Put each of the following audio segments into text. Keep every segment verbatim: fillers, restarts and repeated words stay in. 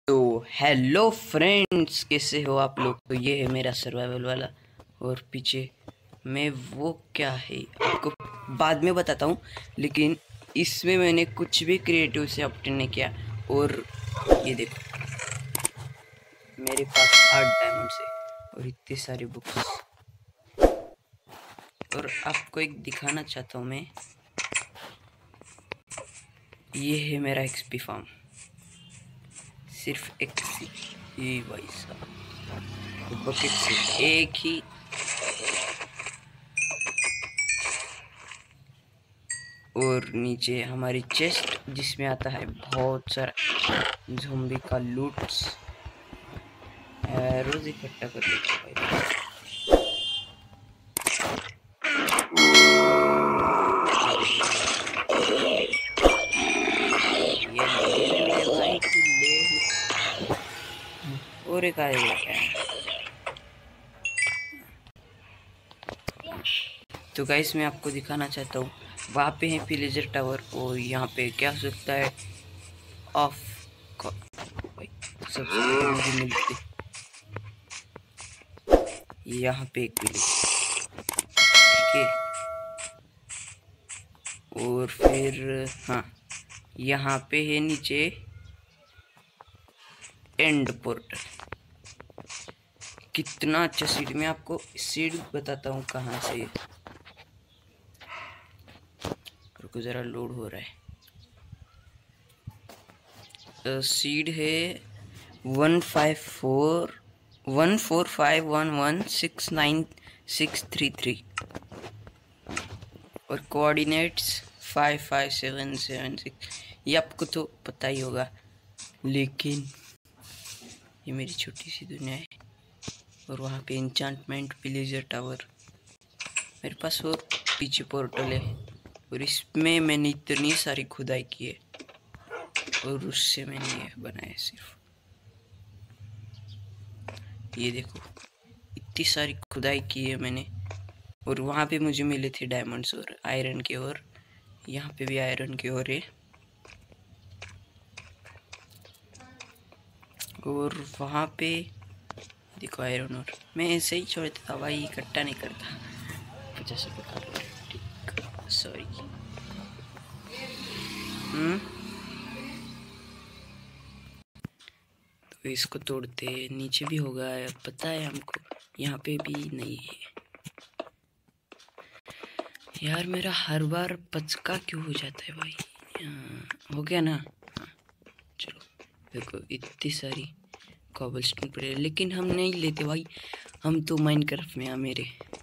तो hello friends, कैसे हो आप लोग। तो ये है मेरा सर्वाइवल वाला, और पीछे में वो क्या है आपको बाद में बताता हूँ। लेकिन इसमें मैंने कुछ भी क्रिएटिव से ऑब्टेन नहीं किया। और ये देखो, मेरे पास आठ डायमंड्स है और इतनी सारी बुक्स। और आपको एक दिखाना चाहता हूँ मैं, ये है मेरा एक्सपी फार्म। सिर्फ एक ही भाई साहब, बकेट से एक ही। और नीचे हमारी चेस्ट जिसमें आता है बहुत सारा ज़ॉम्बी का लूट्स। रोज इकट्ठा कर लेते भाई। ये ले भाई, तू ले। और एक आएगा क्या। तो गाइस मैं आपको दिखाना चाहता हूँ, वहाँ पे है विलेजर टावर। और यहाँ पे क्या हो सकता है ऑफ भाई, सबसे मुझे मिलते यहाँ पे एक विलेज, ठीक है। और फिर हाँ, यहाँ पे है नीचे एंड पोर्टल। कितना अच्छा सीड, मैं आपको सीड बताता हूँ कहाँ से। रुको जरा, लोड हो रहा है। सीड है one five four one four five one one six nine six three three और coordinates five five seven seven six. ये आपको तो पता ही होगा, लेकिन ये मेरी छोटी सी दुनिया है। और वहाँ पे एन्चांटमेंट विलेजर टावर मेरे पास, और पीछे पोर्टल है। और इसमें मैंने इतनी सारी खुदाई की है, और उससे मैंने ये बनाया सिर्फ। ये देखो, इतनी सारी खुदाई की है मैंने। और वहाँ पे मुझे मिले थे डायमंड्स और आयरन के, और यहाँ पे भी आयरन के और है। और वहाँ पे देखो आयरन। और मैं ऐसे ही छोड़ देता भाई, इकट्ठा नहीं करता। पचास रुपये कर लो, ठीक, सॉरी। हम्म तो इसको तोड़ते, नीचे भी होगा पता है हमको, यहाँ पे भी नहीं है। यार मेरा हर बार पचका क्यों हो जाता है भाई। हो गया ना। हाँ, चलो देखो इतनी सारी कॉबलस्टोन पड़े, लेकिन हम नहीं लेते भाई, हम तो माइनक्राफ्ट में आ मेरे।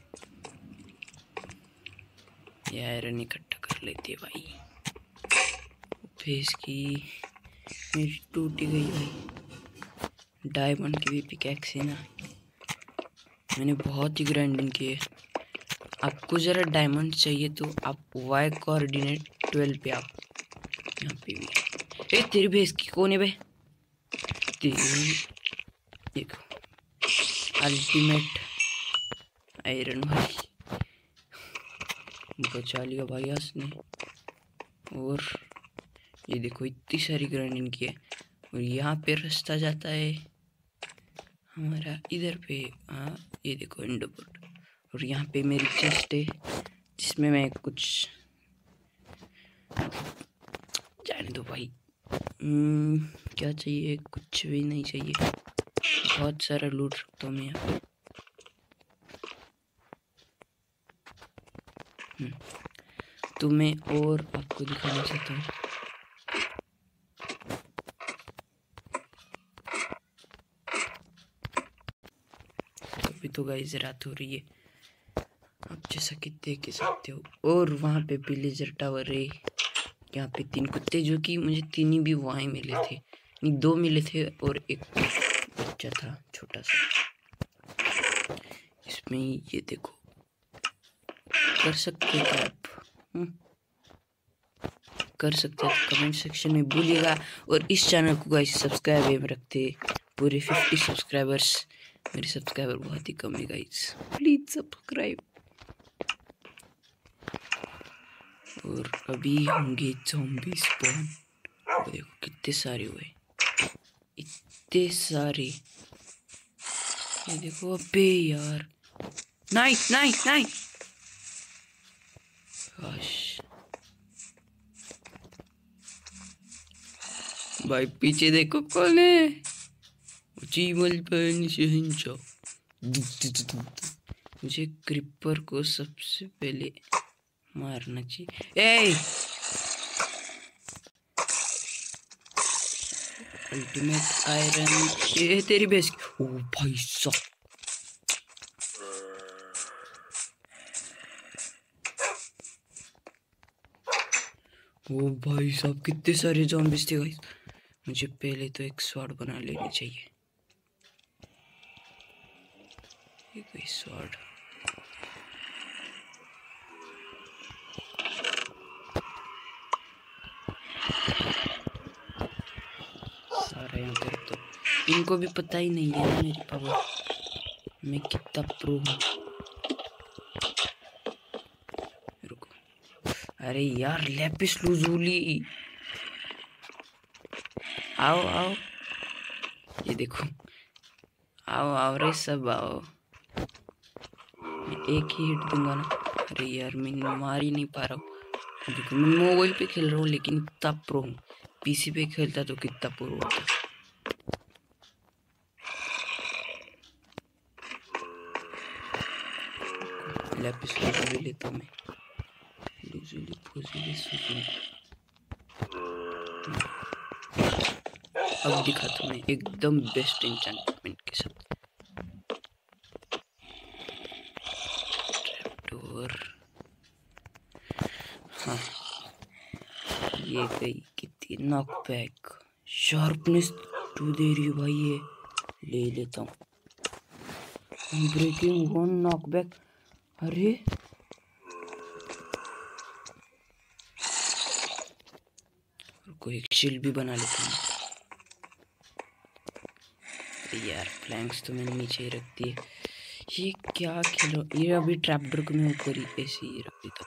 ये आयरन इकट्ठा कर लेते भाई। फेस की मेरी टूट गई भाई। डायमंड की भी पिकैक्स है ना, मैंने बहुत ही ग्राइंडिंग की है। आपको ज़रा डायमंड चाहिए तो आप वाई कोऑर्डिनेट ट्वेल्व पे आप यहाँ पे भी। ए तेरी भैंस की कौन है बे। तेरी देखो अल्टीमेट आयरन भाई, बचा लिया भाई उसने। और ये देखो इतनी सारी ग्राइंडिंग की है। और यहाँ पे रास्ता जाता है हमारा इधर पे। हाँ ये देखो एंडोपोर्ट। और यहाँ पे मेरी चेस्ट है जिसमें मैं कुछ, जाने दो भाई। क्या चाहिए, कुछ भी नहीं चाहिए, बहुत सारा लूट रखता हूँ मैं यहाँ। तो मैं और आपको दिखाना चाहता हूँ। अभी तो गाइस रात हो रही है, आप जैसा कि देख सकते हो। और वहाँ पे विलेजर टावर है। यहाँ पे तीन कुत्ते, जो कि मुझे तीन ही भी वहाँ मिले थे, नहीं दो मिले थे और एक बच्चा था छोटा सा। इसमें ये देखो, कर सकते हो क्या आप, कर सकते हैं तो कमेंट सेक्शन में बोलिएगा। और इस चैनल को गाइस सब्सक्राइब रखते पूरे फिफ्टी सब्सक्राइबर्स। मेरे सब्सक्राइबर बहुत ही कम है गाइस, प्लीज सब्सक्राइब। और अभी होंगे ज़ॉम्बी स्पॉन, देखो कितने सारे हुए, कितने सारे, ये देखो। अबे यार, नहीं नहीं नहीं, भाई पीछे देखो कौन है। जीवल पर शहंशाह। मुझे क्रिपर को सबसे पहले मारना चाहिए। ए अल्टीमेट आयरन, ये तेरी बेस। ओ भाई साहब, ओ भाई साहब कितने सारे ज़ॉम्बीज़ थे गाइस। मुझे पहले तो एक स्वॉर्ड बना लेनी चाहिए। ये कोई स्वॉर्ड, सारा यहाँ पे रख दो। इनको भी पता ही नहीं है मेरी पावर, मैं कितना प्रो हूँ। रुको, अरे यार लैपिस लुजूली, आओ आओ, ये देखो, आओ आओ रे सब आओ। मैं एक ही हिट दूंगा ना। अरे यार मैं मार ही नहीं पा रहा हूँ। देखो मैं मोबाइल पे खेल रहा हूँ लेकिन इतना प्रो हूँ। पीसी पे खेलता तो कितना प्रो होता। लैपिस लुजूली लेता हूँ मैं। लुजूली फुजूली सुजूली। अब दिखाता हूँ मैं एकदम बेस्ट एन्चेंटमेंट के साथ। ट्रैपडोर, हाँ ये गई। कितनी नॉकबैक, शार्पनेस टू दे रही है भाई, ये ले लेता हूँ। Breaking one knockback. अरे कोई एक शील्ड भी बना लेता हूँ यार। फ्लैंक्स तो मैंने नीचे ही रख दिए। ये क्या खेलो, ये अभी ट्रैपडोर को मैं ऊपर ही ऐसे ही रख देता हूँ।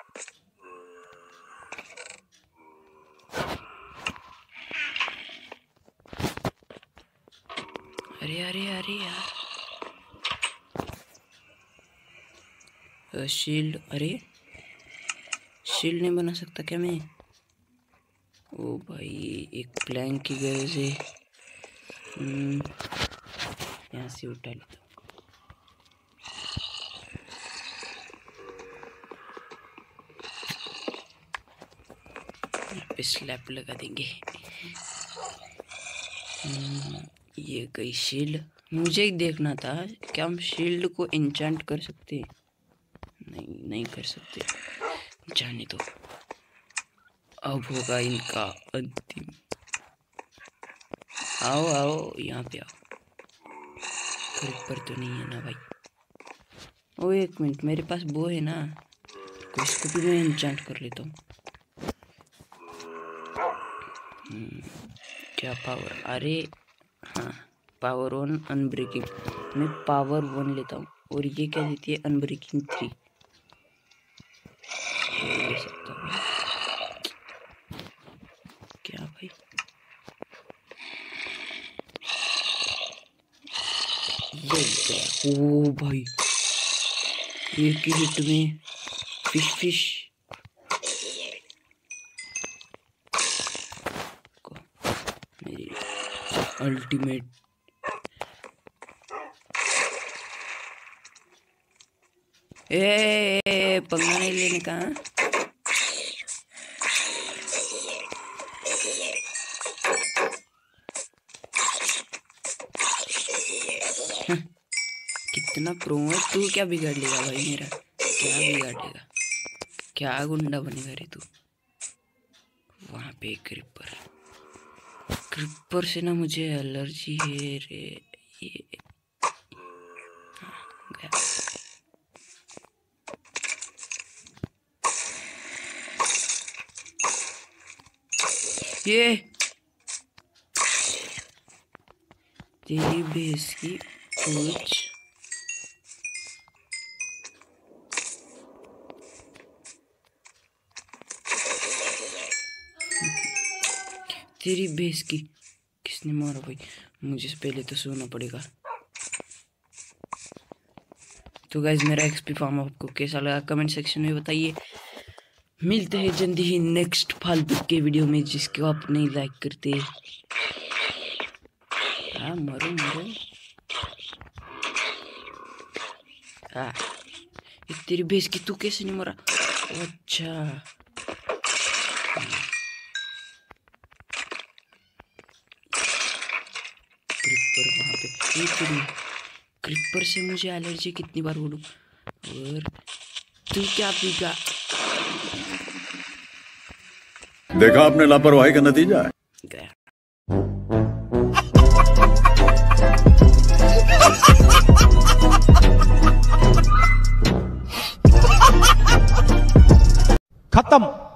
अरे अरे अरे यार, शील्ड, अरे शील्ड नहीं बना सकता क्या मैं? ओ भाई एक प्लैंक की वजह से यहाँ से उठा लेता हूँ। पे स्लैप लगा देंगे। ये गई शील्ड। मुझे ही देखना था क्या हम शील्ड को एन्चेंट कर सकते हैं। नहीं नहीं कर सकते, जाने दो। अब होगा इनका अंतिम। आओ आओ यहाँ पे आओ। क्रिपर तो नहीं है ना भाई? ओ एक मिनट, मेरे पास वो है ना, तो इसको भी मैं एन्चेंट कर लेता हूँ। क्या पावर, अरे हाँ पावर वन अनब्रेकिंग। मैं पावर वन लेता हूँ और ये क्या देती है? Unbreaking three. ले सकता हूँ क्या भाई? ये गया। ओ भाई एक ही हिट में फिश फिश को मेरी अल्टीमेट। ए पंगा नहीं लेने का। कितना प्रो है तू, क्या बिगाड़ लेगा भाई मेरा? क्या बिगाड़ेगा? क्या गुंडा बनेगा रे तू? वहां पे क्रिपर, क्रिपर से ना मुझे एलर्जी है रे। ये गया। ये तेरी बेस की पूछ। तेरी बेस की किसने मारा भाई? मुझे पहले तो सोना पड़ेगा। तो गाइज मेरा एक्सपी फार्म आपको कैसा लगा कमेंट सेक्शन में बताइए। मिलते हैं जल्दी ही नेक्स्ट फालतू के वीडियो में जिसको आप नहीं लाइक करते। हाँ मरो मरो। हाँ ये तेरी भैंस की, तू कैसे नहीं मरा? अच्छा क्रिपर वहाँ पे, ये तेरी क्रिपर से मुझे एलर्जी कितनी बार बोलूं। और तू क्या पीगा? देखा आपने लापरवाही का नतीजा है। गया। खत्म।